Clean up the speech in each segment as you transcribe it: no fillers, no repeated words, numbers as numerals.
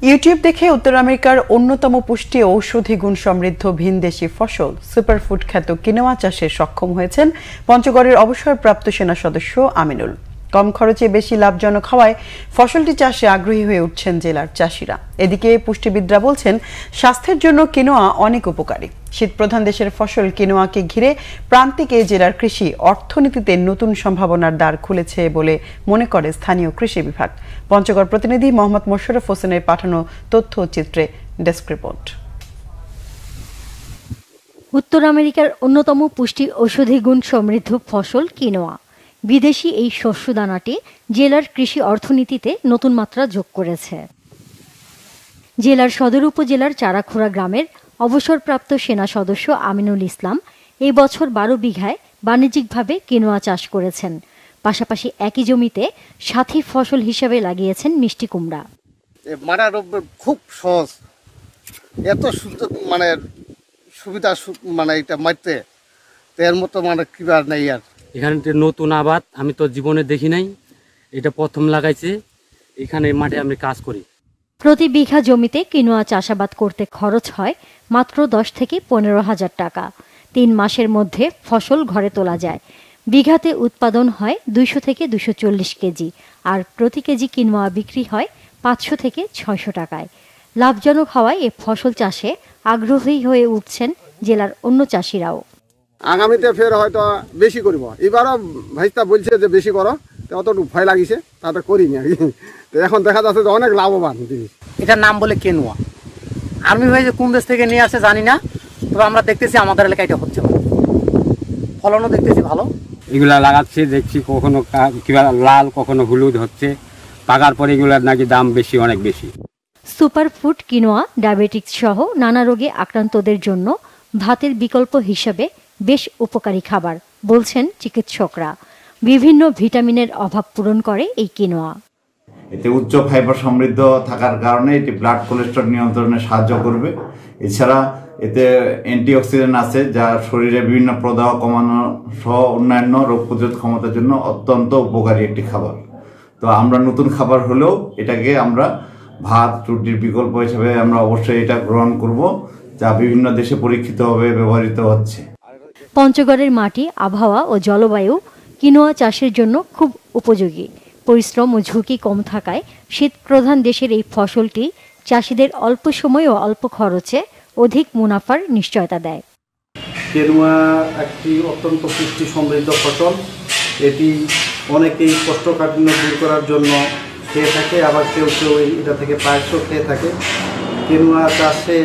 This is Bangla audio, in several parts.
ইউটিউব দেখে উত্তর আমেরিকার অন্যতম পুষ্টি ও ঔষধি গুণ সমৃদ্ধ ভিনদেশি ফসল সুপারফুড খ্যাত কিনোয়া চাষে সক্ষম হয়েছেন পঞ্চগড়ের অবসরপ্রাপ্ত সেনা সদস্য আমিনুল। কম খরচে বেশি লাভজনক হওয়ায় ফসলটি চাষে আগ্রহী হয়ে উঠছেন জেলার চাষিরা। এদিকে পুষ্টিবিদরা বলছেন স্বাস্থ্যের জন্য কিনোয়া অনেক উপকারী। শীতপ্রধান দেশের ফসল কিনোয়াকে ঘিরে প্রান্তিক এই জেলার কৃষি অর্থনীতিতে নতুন সম্ভাবনার দ্বার খুলেছে বলে মনে করে স্থানীয় কৃষি বিভাগ। পঞ্চগড় প্রতিনিধি মোহাম্মদ মোশাররফ হোসেনের পাঠানো তথ্যচিত্রে ডেস্ক রিপোর্ট। উত্তর আমেরিকার অন্যতম পুষ্টি ঔষধি গুণ সমৃদ্ধ ফসল কিনোয়া। বিদেশি এই শস্য দানাটি জেলার কৃষি অর্থনীতিতে নতুন মাত্রা যোগ করেছে। জেলার সদর উপজেলার চারাখোড়া গ্রামের অবসরপ্রাপ্ত সেনা সদস্য আমিনুল ইসলাম এই বছর 12 বিঘায় বাণিজ্যিকভাবে কিনোয়া চাষ করেছেন। পাশাপাশি একই জমিতে সাথী ফসল হিসেবে লাগিয়েছেন মিষ্টি কুমড়া। খুব সহজ, এত সুন্দর সুবিধা এটা মারতে এর মতো কিবার নাই। আর এখানে নতুন আবাদ আমি তো জীবনে দেখি নাই, এটা প্রথম লাগাইছে। এখানে মাঠে আমি কাজ করি। প্রতি বিঘা জমিতে কিনোয়া চাষাবাদ করতে খরচ হয় মাত্র 10 থেকে 15,000 টাকা। 3 মাসের মধ্যে ফসল ঘরে তোলা যায়। বিঘাতে উৎপাদন হয় 200 থেকে 240 কেজি, আর প্রতি কেজি কিনোয়া বিক্রি হয় 500 থেকে 600 টাকায়। লাভজনক হওয়ায় এ ফসল চাষে আগ্রহী হয়ে উঠছেন জেলার অন্য চাষিরাও। আগামীতে ফের হয়তো বেশি করবো। এবারও ভাইস্তা বলছে যে বেশি করো, অতটুকু ভয় লাগিছে, তাতে করিনি আর কি। এখন দেখা যাচ্ছে যে অনেক লাভবান জিনিস। এটার নাম বলে কেনুয়া। আর্মি ভাই যে কোন দেশ থেকে নিয়ে আসে জানি না, তবে আমরা দেখতেছি আমাদের এলাকায় এটা হচ্ছে, ফলনও দেখতেছি ভালো। এগুলা লাগাচ্ছি, দেখছি কখনো কিবা লাল কখনো হলুদ হচ্ছে, পাকার পরে এগুলার নাকি দাম বেশি, অনেক বেশি। সুপারফুড কিনোয়া ডায়াবেটিক্স সহ নানা রোগে আক্রান্তদের জন্য ভাতের বিকল্প হিসেবে বেশ উপকারী খাবার বলছেন চিকিৎসকরা। বিভিন্ন ভিটামিনের অভাব পূরণ করে এই কিনোয়া। এতে উচ্চ ফাইবার সমৃদ্ধ থাকার কারণে এটি ব্লাড কোলেস্টেরল নিয়ন্ত্রণে সাহায্য করবে। এছাড়া এতে অ্যান্টিঅক্সিডেন্ট আছে, যা শরীরে বিভিন্ন প্রদাহ কমানো সহ অন্যান্য রোগ প্রতিরোধ ক্ষমতার জন্য অত্যন্ত উপকারী একটি খাবার। তো আমরা নতুন খাবার হলেও এটাকে আমরা ভাত রুটির বিকল্প হিসেবে আমরা অবশ্যই এটা গ্রহণ করব, যা বিভিন্ন দেশে পরীক্ষিতভাবে ব্যবহৃত হচ্ছে। পঞ্চগড়ের মাটি, আবহাওয়া ও জলবায়ু কিনোয়া চাষের জন্য খুব উপযোগী। পরিশ্রম ও ঝুঁকি কম থাকায় শীত প্রধান দেশের এই ফসলটি চাষিদের অল্প সময় ও অল্প খরচে অধিক মুনাফার নিশ্চয়তা দেয়। কিনোয়া একটি অত্যন্ত পুষ্টি সমৃদ্ধ ফসল। এটি অনেকেই কোষ্ঠকাঠিন্য দূর করার জন্য খেয়ে থাকে, আবার কেউ কেউ এটা থেকে পায়েসও খেয়ে থাকে। কিনোয়া চাষে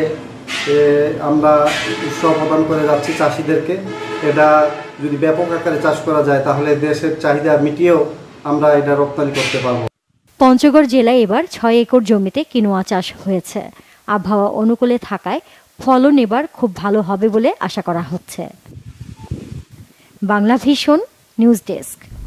আমরা উৎসাহ প্রদান করে যাচ্ছি চাষিদেরকে। এটা যদি ব্যাপক আকারে চাষ করা যায় তাহলে দেশের চাহিদা মিটিয়েও আমরা এটা রপ্তানি করতে পারব। পঞ্চগড় জেলায় এবার 6 একর জমিতে কিনোয়া চাষ হয়েছে। আবহাওয়া অনুকূলে থাকায় ফলন এবার খুব ভালো হবে বলে আশা করা হচ্ছে। Banglavision news desk.